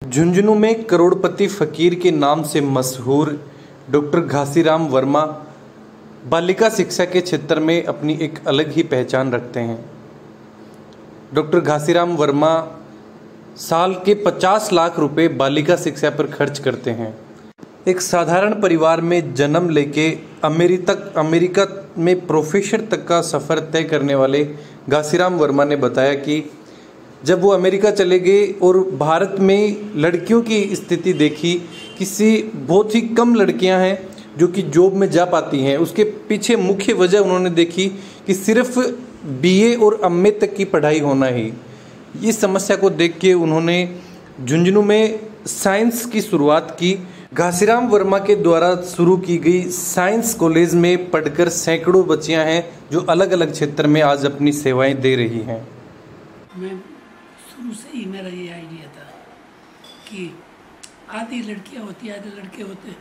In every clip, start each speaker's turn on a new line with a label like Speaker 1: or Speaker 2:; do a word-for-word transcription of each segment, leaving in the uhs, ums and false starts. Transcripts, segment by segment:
Speaker 1: झुंझुनू में करोड़पति फकीर के नाम से मशहूर डॉक्टर घासीराम वर्मा बालिका शिक्षा के क्षेत्र में अपनी एक अलग ही पहचान रखते हैं। डॉक्टर घासीराम वर्मा साल के पचास लाख रुपए बालिका शिक्षा पर खर्च करते हैं। एक साधारण परिवार में जन्म लेके अमेरिका तक अमेरिका में प्रोफेसर तक का सफ़र तय करने वाले घासीराम वर्मा ने बताया कि जब वो अमेरिका चले गए और भारत में लड़कियों की स्थिति देखी, किसी बहुत ही कम लड़कियां हैं जो कि जॉब में जा पाती हैं। उसके पीछे मुख्य वजह उन्होंने देखी कि सिर्फ बीए और एमए तक की पढ़ाई होना ही। इस समस्या को देख के उन्होंने झुंझुनू में साइंस की शुरुआत की। घासीराम वर्मा के द्वारा शुरू की गई साइंस कॉलेज में पढ़कर सैकड़ों बच्चियां हैं जो अलग अलग क्षेत्र में आज अपनी सेवाएं दे रही हैं।
Speaker 2: मैं शुरू से ही मेरा ये आइडिया था कि आधी लड़कियां होती आधे लड़के होते,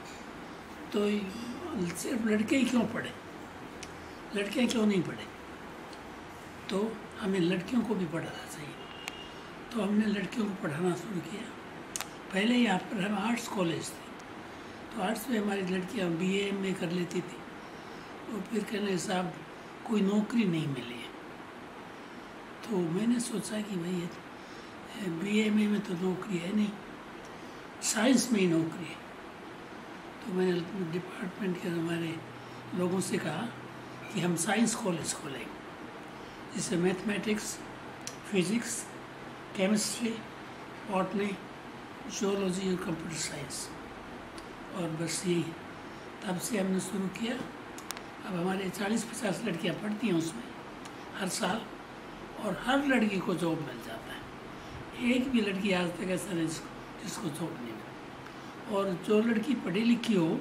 Speaker 2: तो सिर्फ लड़के ही क्यों पढ़े, लड़कियां क्यों नहीं पढ़े, तो हमें लड़कियों को भी पढ़ाना चाहिए। तो हमने लड़कियों को पढ़ाना शुरू किया। पहले यहाँ पर हम आर्ट्स कॉलेज थे, तो आर्ट्स में हमारी लड़कियाँ बीए एमए कर लेती थी, और फिर कहने साहब कोई नौकरी नहीं मिली है। तो मैंने सोचा कि भाई बीए एमए में तो नौकरी है नहीं, साइंस में ही नौकरी है। तो मैंने डिपार्टमेंट के हमारे लोगों से कहा कि हम साइंस कॉलेज खोलेंगे, जिससे mathematics, physics, chemistry, botany, geology और कंप्यूटर साइंस, और बस यही। तब से हमने शुरू किया। अब हमारे चालीस पचास लड़कियां पढ़ती हैं उसमें हर साल, और हर लड़की को जॉब मिल जाता है। एक भी लड़की आज तक ऐसा नहीं जिसको जॉब नहीं मिली। और जो लड़की पढ़ी लिखी हो,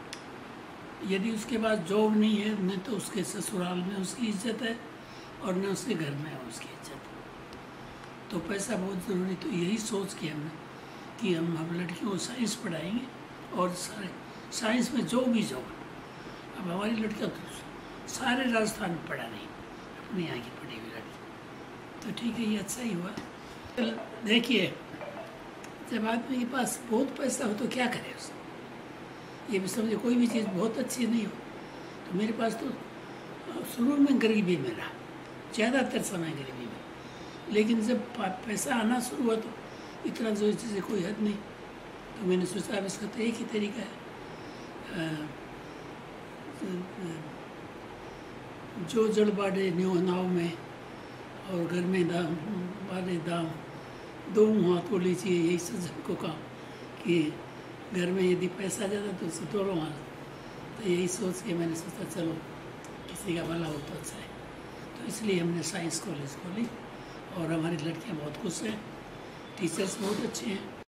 Speaker 2: यदि उसके पास जॉब नहीं है, न तो उसके ससुराल में उसकी इज्जत है और न उसके घर में है उसकी इज्जत। तो पैसा बहुत ज़रूरी। तो यही सोच के हमने कि हम हम लड़कियों को साइंस पढ़ाएंगे, और सारे साइंस में जो भी जॉब। अब हमारी लड़कियाँ तो सारे राजस्थान में पढ़ा नहीं, अपने यहाँ की पढ़ी हुई लड़की। तो ठीक है, ये अच्छा ही हुआ। देखिए, जब आदमी के पास बहुत पैसा हो तो क्या करे उसने, ये भी समझे। कोई भी चीज़ बहुत अच्छी नहीं हो, तो मेरे पास तो शुरू में गरीबी में रहा, ज़्यादातर समय गरीबी में। लेकिन जब पैसा आना शुरू हुआ तो इतना जो चीज़ें कोई हद नहीं। तो मैंने सोचा अब इसका तो एक ही तरीका है, जो जड़ बाढ़े न्यो नाव में, और घर में दाम बाढ़े दाम, दो हाथ तो लीजिए, यही सज्जन को कहा कि घर में यदि पैसा ज़्यादा तो उससे दोनों हाथ। तो यही सोच के मैंने सोचा चलो किसी का भला हो तो अच्छा है। तो इसलिए हमने साइंस कॉलेज खोली, और हमारी लड़कियां बहुत खुश हैं, टीचर्स बहुत अच्छे हैं।